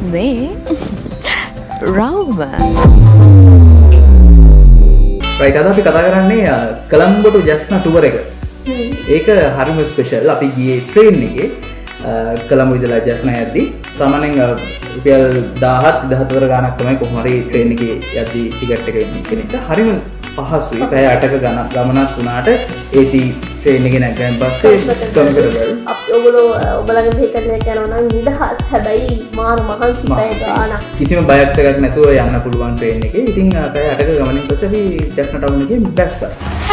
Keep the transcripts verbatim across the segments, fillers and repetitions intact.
මේ රවුම right අද අපි කතා කරන්නේ කොළඹ to ජැෆ්නා ටුවර් එක. ඒක හරිම ස්පෙෂල්. අපි ගියේ ට්‍රේන් එකේ කොළඹ ඉඳලා ජැෆ්නා යද්දි සාමාන්‍යයෙන් රුපියල් දහහත් දහතුන ගාණක් තමයි කොහොම හරි ට්‍රේන් එකේ යද්දි ටිකට් එක වෙන්නේ කියන එක. හරිම පහසුයි. පැය අටක ගමනක් වුණාට A C ට්‍රේන් එකේ නැගගෙන පස්සේ කම්ෆර්ටබල්. අපි ඔයගොල්ලෝ ඔයගලගේ වෙහිකල් එක යනවා නම් නිදහස්. හැබැයි මාර මහන්සි පැය ගාණක්. කිසිම බයක් සැකක් නැතුව යන්න පුළුවන් ට්‍රේන් එකේ. ඉතින් පැය අටක ගමනින් පස්සේ අපි ජැෆ්නා ටවුන් එකේ බැස්සා.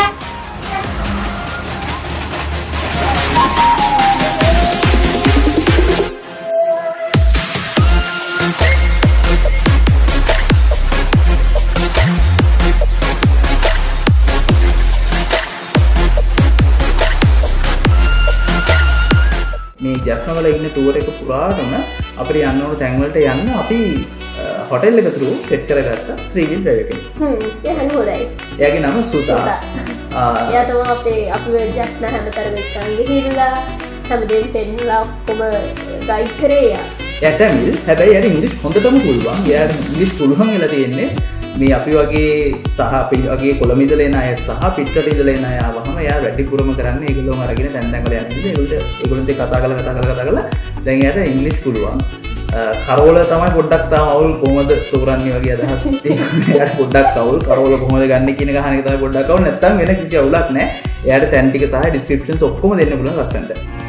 මේ ජැෆ්නා වල ඉන්න ටුවර් එක පුරාටම අපිට යන්න ඕන තැන් වලට යන්න අපි හොටෙල් එක through සෙට් කරගත්ත three wheel drive එකකින්. හ්ම් ඒ හරි හොඳයි. එයාගේ නම සුතා. එයා තමයි අපේ අපි ජැෆ්නා හැමතරම එක්කන් ගිහිල්ලා හැමදේම පෙන්නලා ඔක්කොම ගයිඩ් කරේ එයා. එයා තමිල් හැබැයි එයාට ඉංග්‍රීසි හොඳටම පුළුවන්. එයාට ඉංග්‍රීසි පුළුවන් වෙලා තියෙන්නේ මේ අපි වගේ සහ අපි වගේ කොළඹ ඉඳලා එන අය සහ පිටරට ඉඳලා එන අය ආවම එයා වැඩිපුරම කරන්නේ ඒගොල්ලෝම අරගෙන තැන් තැන් වල යන ඉඳලා ඒගොල්ලෝ ඒගොල්ලොන්ට කතා කරලා කතා කරලා කතා කරලා දැන් එයාට ඉංග්‍රීසි පුළුවන්. කරවල තමයි පොඩ්ඩක් තාම අවුල් කොහොමද තෝරන්නේ වගේ අදහස් තියෙනවා. එයාට පොඩ්ඩක් අවුල් කරවල කොහොමද ගන්න කියන එක අහන එක තමයි පොඩ්ඩක් අවුල්. නැත්තම් වෙන කිසි අවුලක් නැහැ. එයාට තැන් ටික සහ ඩිස්ක්‍රිප්ෂන්ස් ඔක්කොම දෙන්න පුළුවන් ලස්සනට.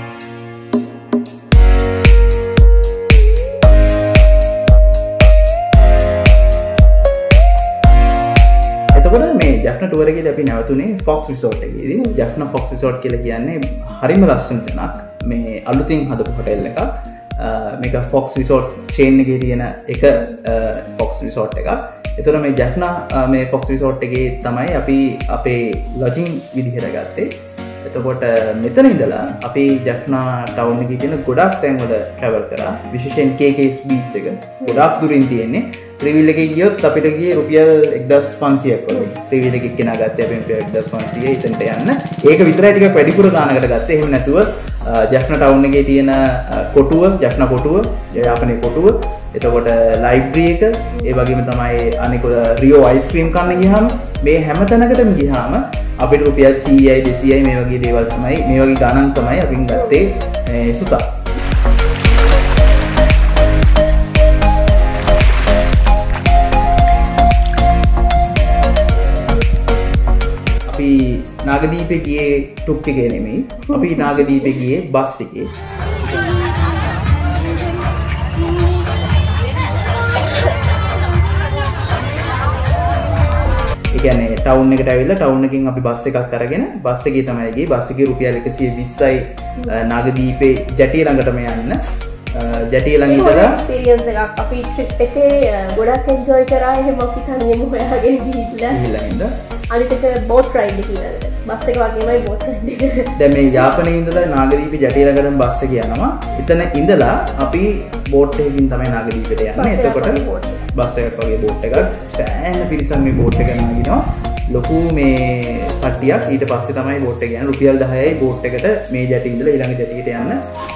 මේ ජැෆ්නා ටුවර් එකේදී අපි නැවතුනේ ෆොක්ස් රිසෝට් එකේදී. ජැෆ්නා ෆොක්ස් රිසෝට් කියලා කියන්නේ හරිම ලස්සන තැනක්. මේ අලුතින් හදපු හොටෙල් එකක්. මේක ෆොක්ස් රිසෝට් චේන් එකේ තියෙන එක ෆොක්ස් රිසෝට් එකක්. ඒතර මේ ජැෆ්නා මේ ෆොක්ස් රිසෝට් එකේ තමයි අපි අපේ ලොජින් විදිහට ගත්තේ. එතකොට මෙතන ඉඳලා අපි ජැෆ්නා ටවුන් එකේ තියෙන ගොඩක් තැන් වල ට්‍රැවල් කරා. විශේෂයෙන් K K's බීච් එක ගොඩක් දුරින් තියෙන්නේ. three wheel එකේ ගියොත් අපිට ගියේ රුපියල් එක්දාස් පන්සියයක් වගේ. three wheel එකේ කෙනා ගත්තේ අපි රුපියල් එක්දාස් පන්සියය ඉතින්ට යන්න. ඒක විතරයි ටිකක් වැඩිපුර ගානකට ගත්තේ. එහෙම නැතුව ජැෆ්නා ටවුන් එකේ තියෙන කොටුව, ජැෆ්නා කොටුව, යාපනයේ කොටුව, එතකොට ලයිබ්‍රරි එක, ඒ වගේම තමයි අනික රියෝ අයිස්ක්‍රීම් කන්න ගියාම මේ හැම තැනකටම ගියාම අපිට රුපියල් සීයයි දෙසීයයි මේ වගේ දේවල් තමයි මේ වගේ ගණන් තමයි අපින් ගත්තේ මේ සුතා. අපි නාගදීපේ ගියේ ටුක් එකේ නෙමෙයි. අපි නාගදීපේ ගියේ බස් එකේ. ඒ කියන්නේ ටවුන් එකට ඇවිල්ලා ටවුන් එකකින් අපි බස් එකක් අරගෙන බස් එකේ තමයි ගියේ. බස් එකේ රුපියල් එකසිය විස්සයි නාගදීපේ ජැටිය ළඟටම යන්න. ජැටිය ළඟ ඉඳලා එක්ස්පීරියන්ස් එකක්. අපි ට්‍රිප් එකේ ගොඩක් එන්ජොයි කරා. එහෙම අපි තනියම හොයාගෙන ගිහිල්ලා ගිහිල්ලා ඉඳලා අනිත් එක බෝට් රයිඩ් එක ඊළඟට. බස් එක වගේමයි බෝට් රයිඩ් එක. දැන් මේ යාපනයේ ඉඳලා නාගදීපේ ජැටිය ළඟටම බස් එක යනවා. එතන ඉඳලා අපි බෝට් එකකින් තමයි නාගදීපේට යන්නේ. එතකොට බස් එකක් වගේ බෝට් එකක් සෑහෙන පිරිසක් මේ බෝට් එක නගිනවා. ලොකු මේ කට්ටියක්. ඊට පස්සේ තමයි බෝට් එක යන්නේ. රුපියල් දහයයි බෝට් එකට මේ ජැටිය ඉඳලා ඊළඟ ජැටියට යන්න.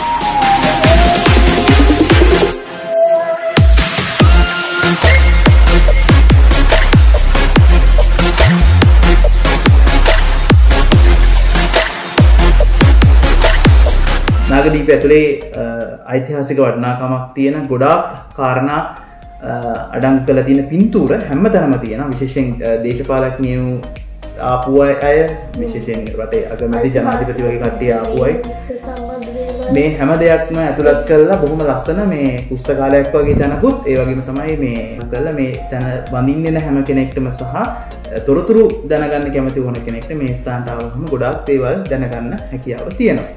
නාගදීප ඇතුලේ ඓතිහාසික වටිනාකමක් තියෙන ගොඩාක් කාරණා අඩංගු කරලා තියෙන පින්තූර හැමතැනම තියෙනවා. විශේෂයෙන් දේශපාලඥයෝ ආපු අය, විශේෂයෙන් රටේ අගමැති ජනාධිපති වගේ කට්ටිය ආපු අය මේ හැම දෙයක්ම ඇතුළත් කරලා බොහොම ලස්සන මේ පුස්තකාලයක් වගේ තැනකුත් ඒ වගේම තමයි මේ කරලා මේ තැන වඳින්න එන හැම කෙනෙක්ටම සහ තොරතුරු දැනගන්න කැමති වුණ කෙනෙක්ට මේ ස්ථානට ආවම ගොඩාක් දේවල් දැනගන්න හැකියාව තියෙනවා.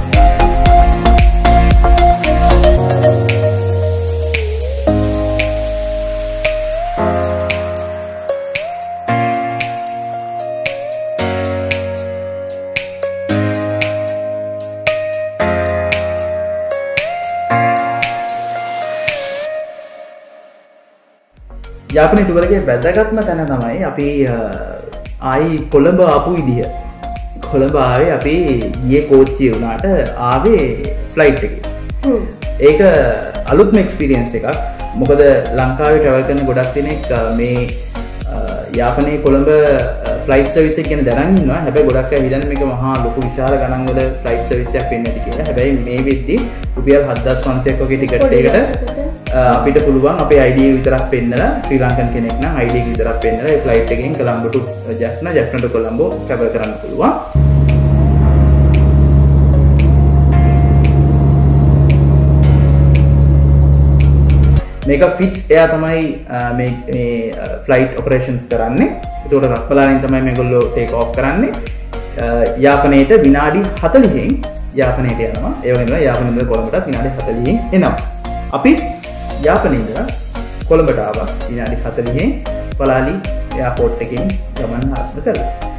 යාපනයේ ටුවර් එකේ වැදගත්ම තැන තමයි අපි ආයි කොළඹ ආපු විදිහ. කොළඹ ආවේ අපි ගියේ කෝච්චිය වුණාට ආවේ ෆ්ලයිට් එකේ. ඒක අලුත්ම එක්ස්පීරියන්ස් එකක්. මොකද ලංකාවේ ට්‍රැවල් කරන ගොඩක් දෙනෙක් මේ යාපනයේ කොළඹ ෆ්ලයිට් සර්විස් එක ගැන දැනන් ඉන්නවා. හැබැයි ගොඩක් අය හිතන්නේ මේක මහා ලොකු විශාල ගණන් වල ෆ්ලයිට් සර්විස් එකක් වෙන්නේ නැති කියලා. හැබැයි මේ වෙද්දී රුපියල් හත්දාස් පන්සියයක් වගේ ටිකට් එකකට අපිට පුළුවන් අපේ I D එක විතරක් පෙන්නලා ශ්‍රී ලංකන් කෙනෙක් නම් I D එක විතරක් පෙන්නලා ඒ ෆ්ලයිට් එකෙන් Colombo to Jaffna Jaffna to Colombo travel කරන්න පුළුවන්. මේක ෆිට්ස් එයා තමයි මේ මේ ෆ්ලයිට් ඔපරේෂන්ස් කරන්නේ. ඒකට රත්මලානින් තමයි මේගොල්ලෝ ටේක් ඔෆ් කරන්නේ. යාපනයේට විනාඩි හතළිහෙන් යාපනයට යනවා. ඒ වගේම යාපනයේ කොළඹටත් විනාඩි හතළිහෙන් එනවා. අපි යාපනයේ ඉඳලා කොළඹට ආවා විනාඩි හතළිහෙන් පලාලි එයාපෝට් එකෙන් ගමන් ආරම්භ කළා.